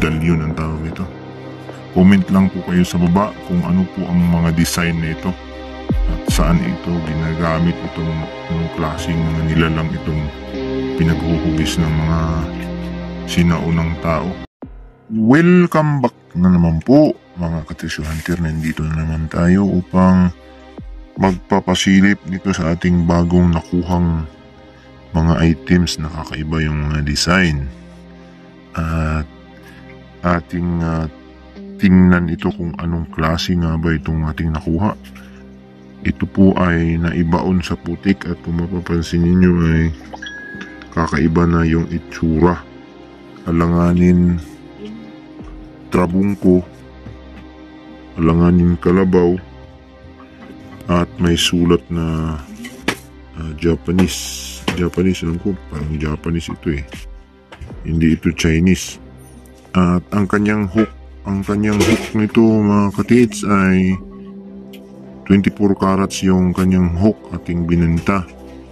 medallion ang tawag nito. Comment lang po kayo sa baba kung ano po ang mga design nito at saan ito ginagamit, itong klaseng mga nilalang itong pinaghuhugis ng mga sinaunang tao. Welcome back na naman po mga ka-Treasure Hunter. Nandito na naman tayo upang magpapasilip dito sa ating bagong nakuhang mga items na kakaiba yung mga design. At ating tingnan ito kung anong klase nga ba itong ating nakuha. Ito po ay naibaon sa putik at kung mapapansin ninyo ay kakaiba na yung itsura. Alanganin trabungko, alanganin kalabaw, at may sulat na Japanese, alam ko parang Japanese ito hindi ito Chinese. At ang kanyang hook nito mga ka-tits ay 24 carats yung kanyang hook ating binenta.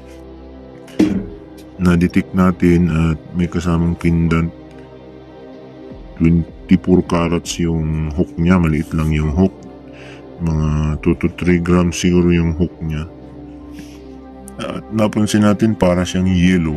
Na-detect natin at may kasamang pendant. 24 carats yung hook niya, maliit lang yung hook. Mga 2 to 3 grams siguro yung hook niya. At napansin natin para siyang yellow.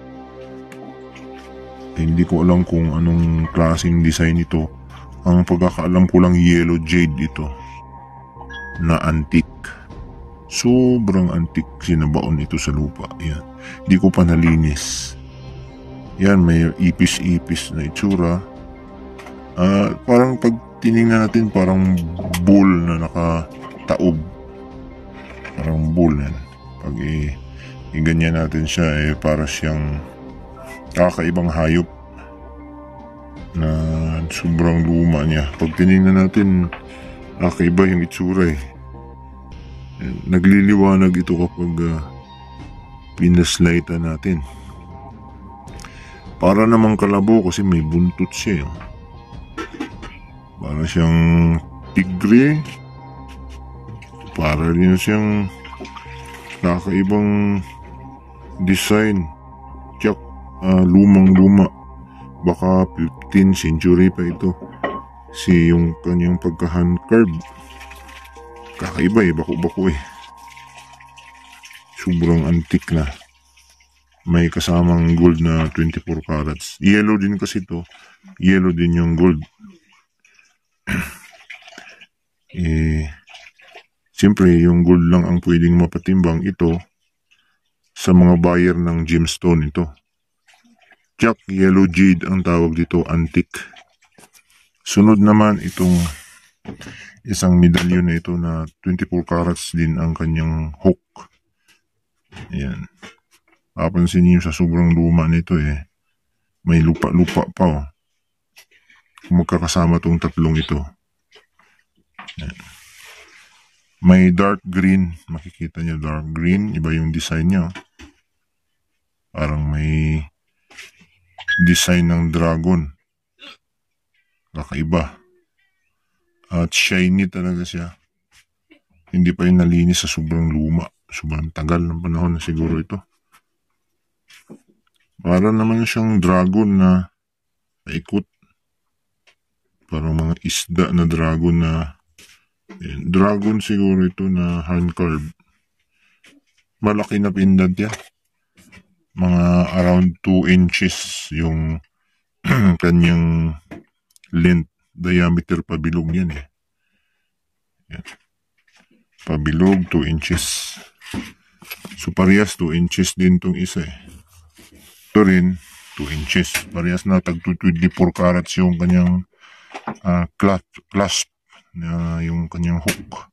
Hindi ko alam kung anong klaseng design ito. Ang pagkakaalam ko lang yellow jade ito na antique. Sobrang antique, sinabaon ito sa lupa. Yan. Hindi ko pa nalinis. Yan, may ipis-ipis na itsura. Parang pag tinignan natin parang bull na nakataob. Parang bull yan. Pag ganyan natin siya para siyang kakaibang hayop na sobrang luma niya. Pag tinignan natin kakaiba yung itsura Nagliliwanag ito kapag pinaslightan natin. Para namang kalabo kasi may buntot siya. Para siyang tigre. Para rin siyang kakaibang design. Tsak, lumang-luma. Baka 15th century pa ito. Yung kanyang pagka-hand carved. Kakaiba bako-bako Sobrang antique na. May kasamang gold na 24 carats. Yellow din kasi ito. Yellow din yung gold. Siyempre yung gold lang ang pwedeng mapatimbang ito sa mga buyer ng gemstone ito. Jack yellow jade ang tawag dito, antique. Sunod naman itong isang medallion na ito na 24 carats din ang kanyang hook. Ayan. Papansin niyo sa sobrang luma nito may lupa-lupa pa Kung magkakasama tong tatlong ito. Ayan. May dark green. Makikita niyo dark green. Iba yung design niya. Parang may design ng dragon. Kakaiba. At shiny talaga siya. Hindi pa yung nalinis sa sobrang luma. Sobrang tagal ng panahon na siguro ito. Para naman siyang dragon na paikot. Parang mga isda na dragon na dragon siguro ito na hand carved. Malaki na pendant yan. Mga around 2 inches yung kanyang length. Diameter pabilog yan Yan. Pabilog 2 inches. So parehas 2 inches din tong isa Ito rin 2 inches. Parehas na tag 24 carats yung kanyang clasp na yung kanyang hook.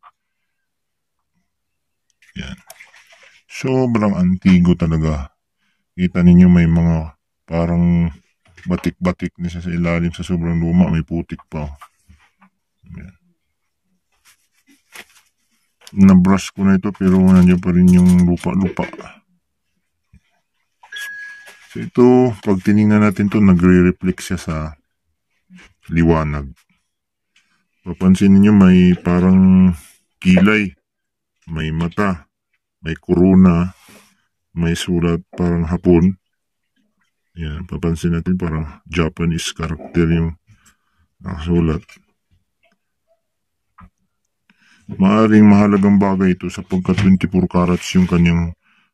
Yan. Sobrang antigo talaga. Kita ninyo may mga parang batik-batik na siya sa ilalim sa sobrang luma. May putik pa. Yan. Na-brush ko na ito pero nandiyan pa rin yung lupa-lupa. So ito, pag tinignan natin ito, nagre-reflect siya sa liwanag. Papansin niyo may parang kilay, may mata, may korona, may sulat parang hapon. Yan, papansin natin parang Japanese character yung Nakasulat. Maaring mahalagang bagay ito sapagkat 24 carats yung kanyang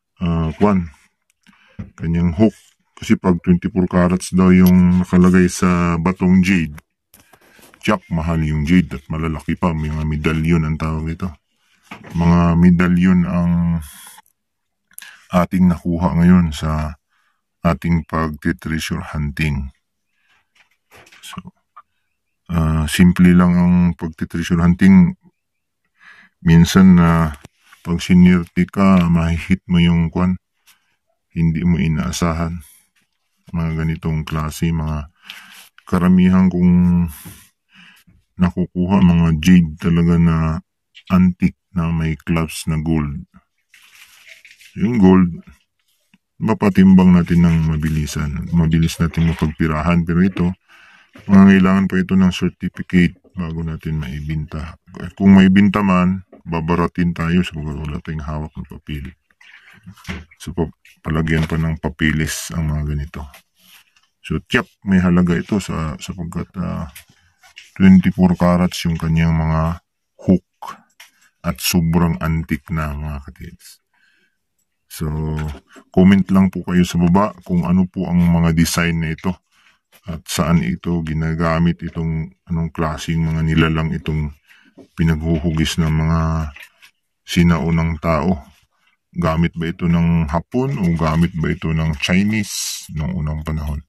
kanyang hook. Kasi pag 24 carats daw yung nakalagay sa batong jade, tiyak mahal yung jade at malalaki pa. Mga medalyon ang tawag ito. Mga medalyon ang ating nakuha ngayon sa ating pag-treasure hunting. So, simple lang ang pag-treasure hunting. Minsan na pag sinirti ka, mahihit mo yung hindi mo inaasahan. Mga ganitong klase, mga karamihan kong nakukuha, mga jade talaga na antique na may clubs na gold. Yung gold, mapatimbang natin ng mabilisan. Mabilis natin mapagpirahan. Pero ito, mangangailangan pa ito ng certificate bago natin maibinta. Kung maibinta man, babaratin tayo sa wala tayong hawak ng papel. So, palagyan pa ng papilis ang mga ganito. So, tiyak, may halaga ito sapagkat 24 carats yung kanyang mga hook at sobrang antique na mga katids. So, comment lang po kayo sa baba kung ano po ang mga design na ito at saan ito ginagamit, itong anong klaseng mga nilalang itong pinaghuhugis ng mga sinaunang tao. Gamit ba ito ng Hapon o gamit ba ito ng Chinese noong unang panahon?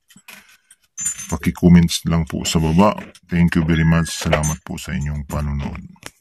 Paki-comments lang po sa baba. Thank you very much. Salamat po sa inyong panonood.